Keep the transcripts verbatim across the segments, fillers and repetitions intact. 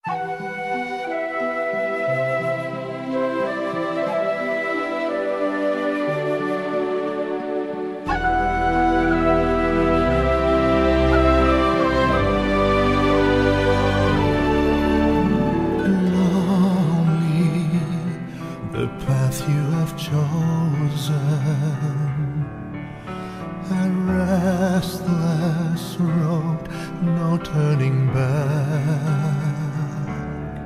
You have chosen a restless road, no turning back.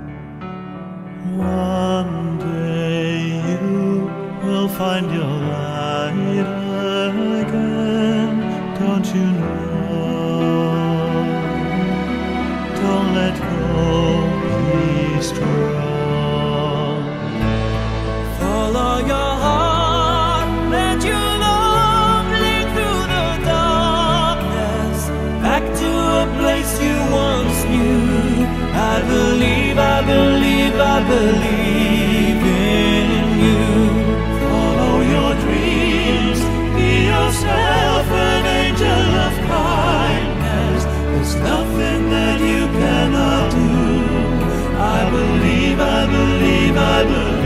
One day you will find your light again, don't you know? Don't let go, be strong. Follow your heart, let your love lead through the darkness, back to a place you once knew. I believe, I believe, I believe in you. Follow your dreams, be yourself an angel of kindness. There's nothing that you cannot do. I believe, I believe, I believe.